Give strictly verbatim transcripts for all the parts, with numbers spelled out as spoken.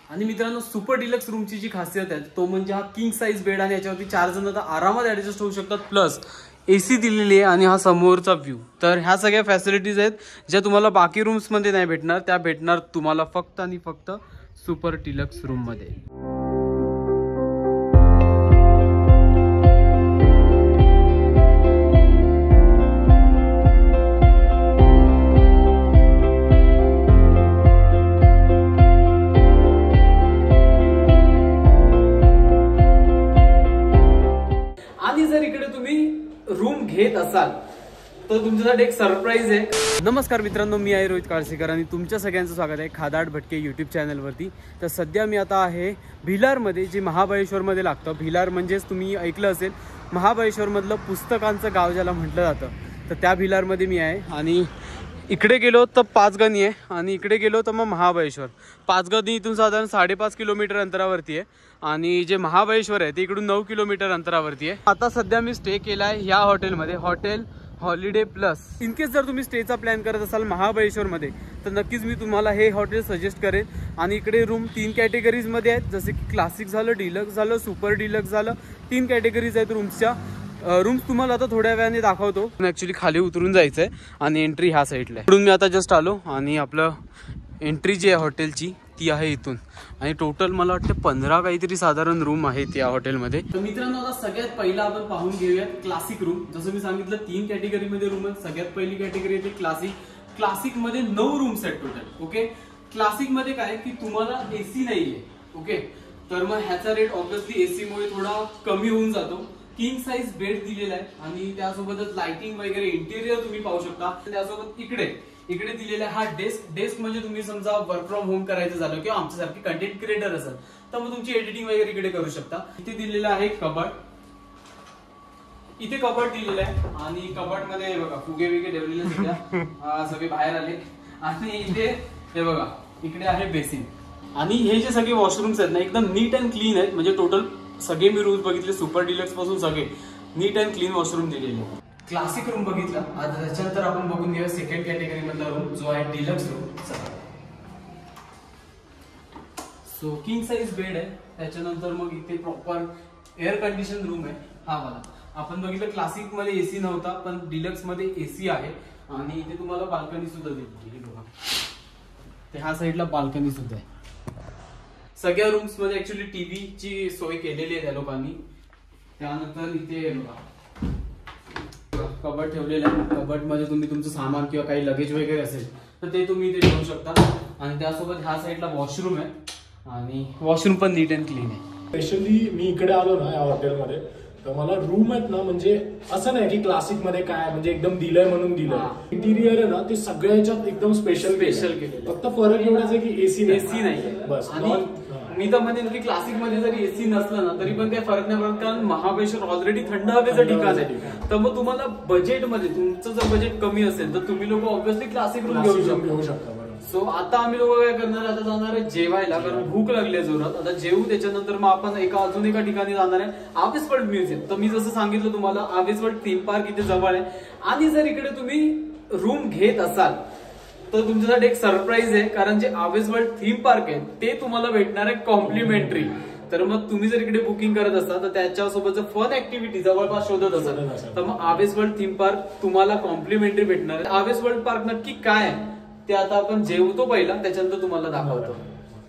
आणि मित्रांनो super deluxe रूमची जी खासियत आहे तो म्हणजे हा किंग साइज बेड आणि याच्यावरती चार जण तर आरामात ऍडजस्ट होऊ शकतात, प्लस एसी दिलेली आहे आणि हा समोरचा व्ह्यू. तर ह्या सगळ्या फॅसिलिटीज आहेत ज्या तुम्हाला बाकी रूम्समध्ये नाही भेटणार, त्या भेटणार तुम्हाला फक्त आणि फक्त सुपर डिलक्स रूममध्ये. आणि जर इकडे तुम्ही रूम घेत असाल तर तुमच्यासाठी एक सरप्राईज आहे. नमस्कार मित्रांनो, मी आहे रोहित काळसेकर आणि तुमच्या सगळ्यांचं स्वागत आहे खादाड भटके यूट्यूब चॅनलवरती. तर सध्या मी आता आहे भिलारमध्ये, जे महाबळेश्वरमध्ये लागतं. भिलार म्हणजेच तुम्ही ऐकलं असेल महाबळेश्वरमधलं पुस्तकांचं गाव ज्याला म्हटलं जातं, तर त्या भिलारमध्ये मी आहे. आणि इकडे गेलो तर पाचगणी आहे आणि इकडे गेलो तर मग महाबळेश्वर. पाचगणी इथून साधारण साडेपाच किलोमीटर अंतरावरती आहे आणि जे महाबळेश्वर आहे ते इकडून नऊ किलोमीटर अंतरावरती आहे. आता सध्या मी स्टे केला आहे ह्या हॉटेलमध्ये, हॉटेल हॉलिडे प्लस. इनकेस जर तुम्ही स्टेचा प्लॅन करत असाल महाबळेश्वरमध्ये तर नक्कीच मी तुम्हाला हे हॉटेल सजेस्ट करेन. आणि इकडे रूम तीन कॅटेगरीजमध्ये आहेत, जसे की क्लासिक झालं, डिलक्स झालं, सुपर डिलक्स झालं. तीन कॅटेगरीज आहेत रूम्सच्या. रूम्स तुम्हाला आता थोड्या वेळाने दाखवतो. ॲक्च्युली खाली उतरून जायचं आहे आणि एंट्री ह्या साईडला आहे. इकडून मी आता जस्ट आलो आणि आपलं एंट्री जी आहे हॉटेलची ती आहे इथून. आणि टोटल मला वाटतं पंधरा काहीतरी साधारण रूम आहेत या हॉटेलमध्ये. तर मित्रांनो, आता सगळ्यात पहिला आपण पाहून घेऊयात क्लासिक रूम. जसं मी सांगितलं तीन कॅटेगरीमध्ये रूम आहेत. सगळ्यात पहिली कॅटेगरी येते क्लासिक. क्लासिक मध्ये नऊ रूम्स आहेत टोटल. ओके, क्लासिक मध्ये काय की तुम्हाला एसी नाहीये. ओके, तर मग ह्याचा रेट ऑब्व्हियसली एसी मुळे थोडा कमी होऊन जातो. किंग साइज बेड दिलेला आहे आणि त्यासोबतच लाइटिंग वगैरे इंटेरियर तुम्ही पाहू शकता. त्यासोबत इकडे इकडे दिलेला आहे हा डेस्क. डेस्क म्हणजे तुम्ही समजा वर्क फ्रॉम होम करायचं झालं किंवा आमच्यासारखे कंटेंट क्रिएटर असेल तर मग तुमची एडिटिंग वगैरे इकडे करू शकता. इथे दिलेला आहे कबड. इथे कबड दिलेला आहे आणि कबड मध्ये बघा फुगे बिगे ठेवलेले सध्या सगळे बाहेर आले. आणि इथे हे बघा इकडे आहे बेसिन. आणि हे जे सगळे वॉशरूम्स आहेत ना एकदम नीट अँड क्लीन आहेत. म्हणजे टोटल सगळे मी रूम्स बघितले सुपर डिलक्स पासून सगळे नीट अँड क्लीन वॉशरूम दिलेले. क्लासिक रूम बघितला. आता त्याच्यानंतर आपण बघून घेऊया सेकंड कॅटेगरी मधला रूम जो आहे deluxe room. So king size bed आहे. त्याच्यानंतर मग इथे प्रॉपर एअर कंडिशन रूम आहे हा वाला. आपण बघितलं क्लासिक मध्ये एसी नव्हता पण डिलक्स मध्ये एसी आहे. आणि इथे तुम्हाला बाल्कनी सुद्धा दिली बघा. ते ह्या साईडला बाल्कनी सुद्धा आहे. सगळ्या रूम्स मध्ये ऍक्च्युली टीव्ही ची सोय केलेली आहे त्या लोकांनी. त्यानंतर इथे बघा कबड ठेवलेलं आहे. कबड मध्ये तुम्ही तुमचं सामान किंवा काही लगेज वगैरे असेल तर ते तुम्ही इथे ठेवू शकता. आणि त्यासोबत ह्या साईडला वॉशरूम आहे आणि वॉशरूम पण नीट अँड क्लीन आहे. स्पेशली मी इकडे आलो ना या हॉटेलमध्ये तर मला रूम आहेत ना, म्हणजे असं नाही की क्लासिक मध्ये काय म्हणजे एकदम दिलंय म्हणून दिलंय. इंटिरियर आहे ना ते सगळ्याच्यात एकदम स्पेशल स्पेशल केलेलं. फक्त फरक एवढाच आहे की एसी एसी नाही बस. मी तर म्हणेन की क्लासिक मध्ये जरी एसी नसलं ना तरी पण काही फरक नाही पडत, कारण महाबळेश्वर ऑलरेडी थंड हवेचं ठिकाण आहे. तर मग तुम्हाला बजेटमध्ये तुमचं जर बजेट कमी असेल तर तुम्ही लोक ऑब्व्हियसली क्लासिक रूम घेऊ शकता. सो आता आम्ही लोक काय करणार, आता जाणार आहे जेवायला, कारण भूक लागली आहे जोरात. आता जेवू, त्याच्यानंतर मग आपण एका अजून एका ठिकाणी जाणार आहे आवेसवर्ल्ड म्युझियम. तर मी जसं सांगितलं तुम्हाला आवेसवर्ल्ड थीम पार्क इथे जवळ आहे. आणि जर इकडे तुम्ही रूम घेत असाल तर तुमच्यासाठी एक सरप्राईज आहे, कारण जे आवेसवर्ल्ड थीम पार्क आहे ते तुम्हाला भेटणार आहे कॉम्प्लिमेंटरी. तर मग तुम्ही जर इकडे बुकिंग करत असाल तर त्याच्यासोबत जर फन ऍक्टिव्हिटी जवळपास शोधत असाल तर मग आवेसवर्ल्ड थीम पार्क तुम्हाला कॉम्प्लिमेंटरी भेटणार आहे. आवेसवर्ल्ड पार्क नक्की काय आहे ते आता आपण जेवतो पहिला, त्याच्यानंतर तुम्हाला दाखवतो.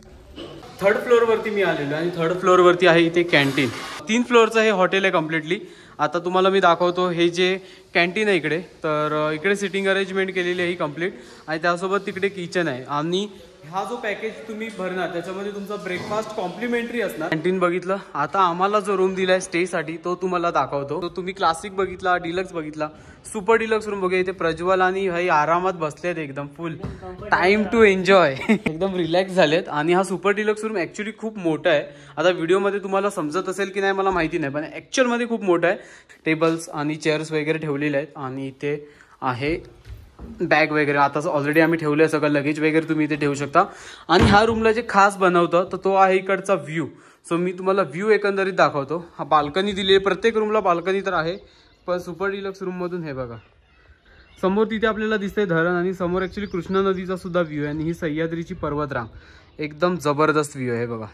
थर्ड फ्लोअर वरती मी आलेलो आणि थर्ड फ्लोअर वरती आहे इथे कॅन्टीन. तीन फ्लोअरचं हे हॉटेल आहे कम्प्लिटली. आता तुम्हाला मी दाखवतो हे जे कॅन्टीन आहे इकडे, तर इकडे सिटिंग अरेंजमेंट केलेली आहे ही कम्प्लीट. आणि त्यासोबत तिकडे किचन आहे. आणि हा जो पॅकेज तुम्ही भरणार त्याच्यामध्ये तुमचा ब्रेकफास्ट कॉम्प्लिमेंटरी असणार. कॅन्टीन बघितलं. आता आम्हाला जो रूम दिलाय स्टे साठी तो तुम्हाला दाखवतो. तो तुम्ही क्लासिक बघितला, डिलक्स बघितला, सुपर डिलक्स रूम बघा. इथे प्रज्वल आणि भाई आरामात बसलेत, एकदम फुल टाइम टू एन्जॉय, एकदम रिलॅक्स झालेत. आणि हा सुपर डिलक्स रूम ऍक्च्युली खूप मोठा आहे. आता व्हिडिओमध्ये तुम्हाला समजत असेल की नाही मला माहिती नाही, पण ऍक्च्युअल मध्ये खूप मोठा आहे. टेबल्स आणि चेअर्स वगैरे ठेवलेले आहेत. आणि इथे आहे बॅग वगैरे. आता ऑलरेडी आम्ही ठेवलंय सगळं लगेज वगैरे तुम्ही इथे ठेवू शकता. आणि ह्या रूमला जे खास बनवतं तर तो आहे इकडचा व्ह्यू. सो मी तुम्हाला व्ह्यू एकंदरीत दाखवतो. हा बाल्कनी दिली आहे, प्रत्येक रूमला बाल्कनी तर आहे, पण सुपर डिलक्स रूम मधून हे बघा समोर तिथे आपल्याला दिसतंय धरण आणि समोर ऍक्च्युली कृष्णा नदीचा सुद्धा व्ह्यू आहे. आणि ही सह्याद्रीची पर्वतरांग एकदम जबरदस्त व्ह्यू आहे बघा.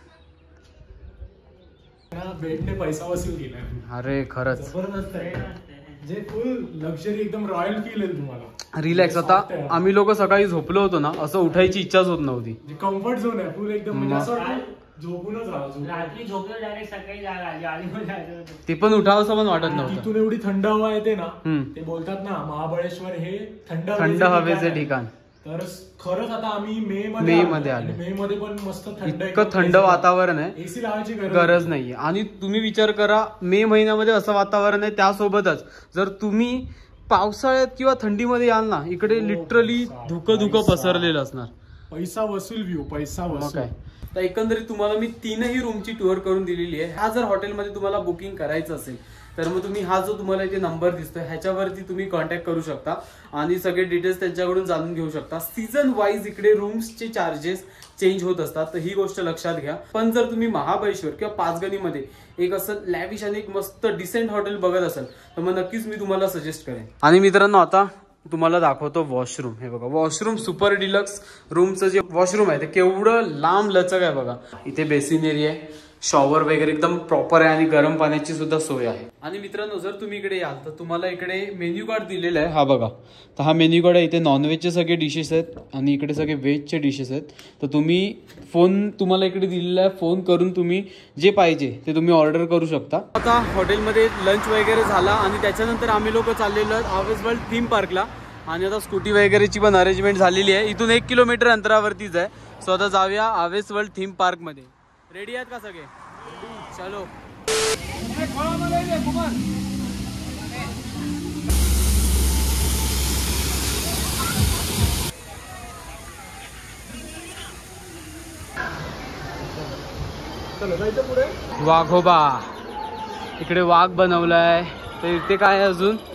बेडने पैसा वसूल केलाय. अरे खरंच जबरदस्त आहे. जे फुल लक्झरी एकदम रॉयल फील येईल तुम्हाला. रिलॅक्स. आता आम्ही लोक सकाळी झोपलो होतो ना, असं उठायची इच्छाच होत नव्हती. कम्फर्ट झोन आहे फुल एकदम. म्हणजे असं झोपूनच राहा. रात्री झोपलो डायरेक्ट सकाळी जागा. ते पण उठावंसं पण वाटत नव्हतं. तिथून एवढी थंड हवा येते ना. ते बोलतात ना महाबळेश्वर हे थंड थंड हवेचे ठिकाण. तर खरंच आता आम्ही मे मे मध्ये आलो. मे मध्ये पण मस्त थंड, इतकं थंड वातावरण आहे. एसी लावायची गरज नाहीये. आणि तुम्ही विचार करा, मे महिन्यामध्ये असं वातावरण आहे. त्यासोबतच जर तुम्ही पावसाळ्यात किंवा थंडीमध्ये याल ना, इकडे लिटरली धुकं धुकं पसरलेलं असणार. पैसा वसूल व्ह्यू. पैसा वसूल. काय तर एकंदरीत तुम्हाला मी तीनही रूमची टूर करून दिलेली आहे. हा जर हॉटेलमध्ये तुम्हाला बुकिंग करायचं असेल तर मग तुम्ही हा जो तुम्हाला इथे नंबर दिसतोय ह्याच्यावरती तुम्ही कॉन्टॅक्ट करू शकता आणि सगळे डिटेल्स त्यांच्याकडून जाणून घेऊ शकता. सीझन वाईज इकडे रूम्सचे चार्जेस चेंज होत असतात, तर ही गोष्ट लक्षात घ्या. पण जर तुम्ही महाबळेश्वर किंवा पाचगणीमध्ये एक असं लॅविश आणि एक मस्त डिसेंट हॉटेल बघत असाल तर मग नक्कीच मी तुम्हाला सजेस्ट करेन. आणि मित्रांनो आता तुम्हाला दाखवतो वॉशरूम. हे बघा वॉशरूम सुपर डिलक्स रूमचं जे वॉशरूम आहे ते केवढं लांब लचक आहे बघा. इथे बेसिन एरिया आहे, शॉवर वगैरे एकदम प्रॉपर आहे आणि गरम पाण्याची सुद्धा सोय आहे. आणि मित्रांनो जर तुम्ही इकडे याल तर तुम्हाला इकडे मेन्यू कार्ड दिलेला आहे. हा बघा, तर हा मेन्यू कार्ड आहे. इथे नॉनव्हेजचे सगळे डिशेस आहेत आणि इकडे सगळे व्हेजचे डिशेस आहेत. तर तुम्ही फोन तुम्हाला इकडे दिलेला आहे, फोन करून तुम्ही जे पाहिजे ते तुम्ही ऑर्डर करू शकता. आता हॉटेलमध्ये लंच वगैरे झाला आणि त्याच्यानंतर आम्ही लोक चाललेलो आहोत आवेस वर्ल्ड थीम पार्कला. आणि आता स्कूटी वगैरेची पण अरेंजमेंट झालेली आहे. इथून एक किलोमीटर अंतरावरतीच आहे. सो आता जाऊया आवेस वर्ल्ड थीम पार्क मध्ये. रेडी आहेत का सगळे? चलो. वाघोबा, इकडे वाघ बनवलाय. तर इथे काय आहे अजून